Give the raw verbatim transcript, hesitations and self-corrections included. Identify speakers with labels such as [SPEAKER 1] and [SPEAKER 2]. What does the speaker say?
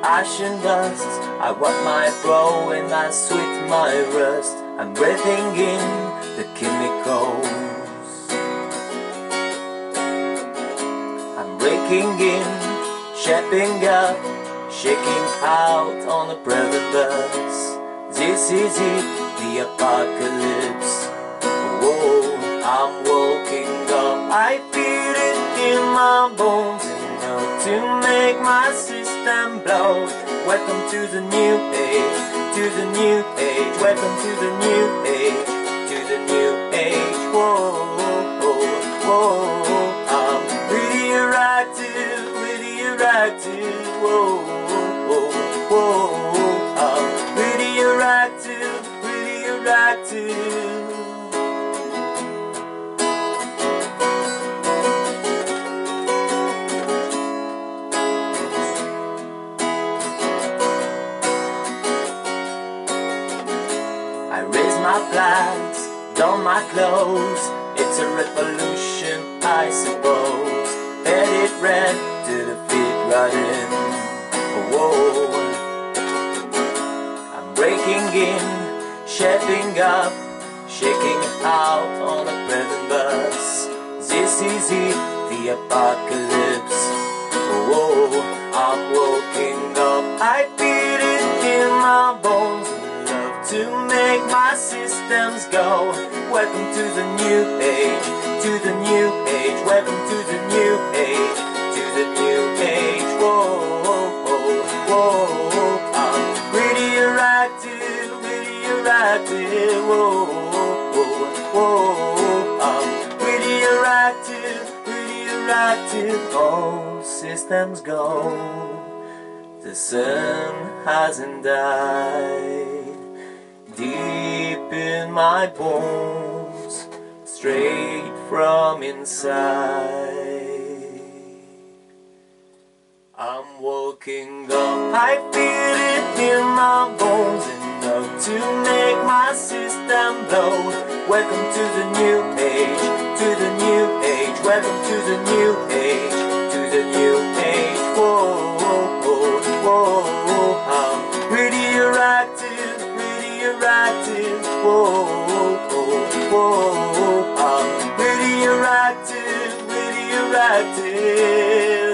[SPEAKER 1] ash and dust. I wipe my brow and I sweat my rust. I'm breathing in the chemicals. I'm breaking in, shaping up, shaking out on the present bus. This is it, the apocalypse. Whoa, I'm waking up. I feel it in my bones, enough to make my system blow. Welcome to the new age, to the new age. Welcome to the new age, to the new age. Whoa, whoa, whoa. I'm radioactive, radioactive. Whoa, whoa, whoa. I'm radioactive, radioactive. I raise my flags, don my clothes. It's a revolution, I suppose. Headed red to the feet riding. Whoa, I'm breaking in, shaping up, shaking out on a present bus. This is it, the apocalypse. Whoa, I'm waking up. I feel it in my bones, to make my systems go. Welcome to the new age, to the new age. Welcome to the new age, to the new age. Whoa, whoa, whoa. I'm radioactive, radioactive. Whoa, whoa, whoa. I'm radioactive, radioactive. All systems go. The sun hasn't died. Deep in my bones, straight from inside, I'm waking up. I feel it in my bones, enough to make my system blow. Welcome to the new age, to the new age. Welcome to the new age, to the new age. Whoa, whoa, whoa, whoa. I'm radioactive, radioactive. Whoa, whoa, whoa. I'm radioactive, radioactive.